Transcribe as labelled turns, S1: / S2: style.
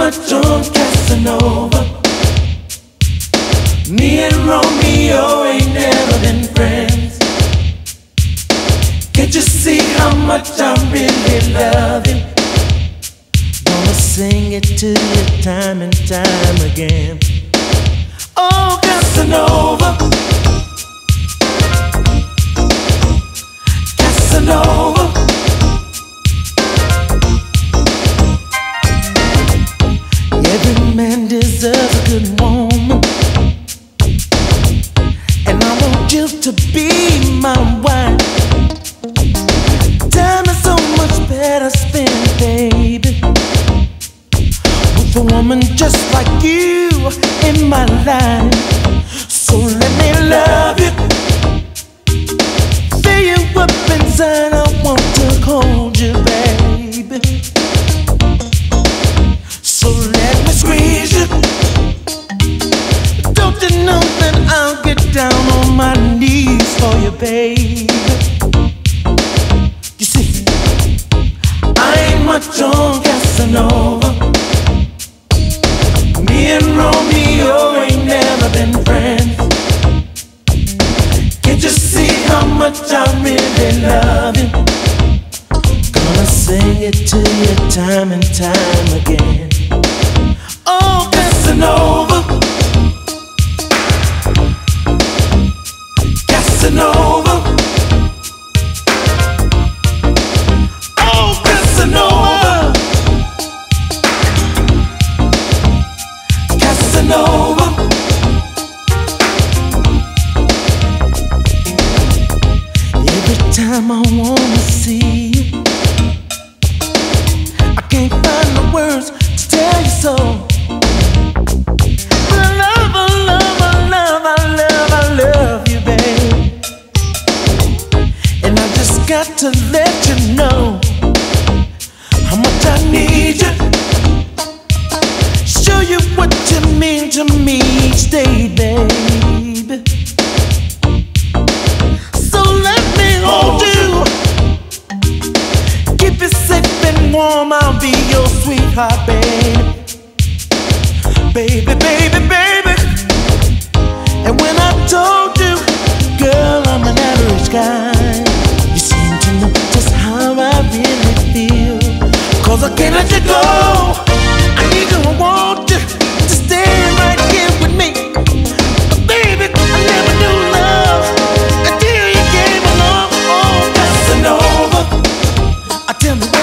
S1: much on Casanova. Me and Romeo ain't never been friends. Can't you see how much I really love you? Gonna sing it to you time and time again. Oh, Casanova, Casanova. Every man deserves a good woman, and I want you to be my wife. Time is so much better spent, baby, with a woman just like you in my life. So let me love you, fill you up inside. I want to hold you, baby. So let me squeeze you. Don't you know that I'll get down on my knees for you, baby? You see, I ain't much on Casanova. Me and Romeo ain't never been friends. Can't you see how much I really love you? Gonna sing it to you time and time again. Oh, Casanova, Casanova. Oh, Casanova, Casanova. Every time I wanna see you, I can't find the words to tell you so. I love you, babe. And I just got to let you know how much I need you. Show you what you mean to me each day, baby. So let me hold you, keep you safe and warm. I'll be your sweetheart, baby. Baby, baby, baby. And when I told you, girl, I'm an average guy, you seem to know just how I really feel. Cause I can't let you go. I need you, I want you to stay right here with me. But baby, I never knew love until you came along. Oh, Casanova, I tell me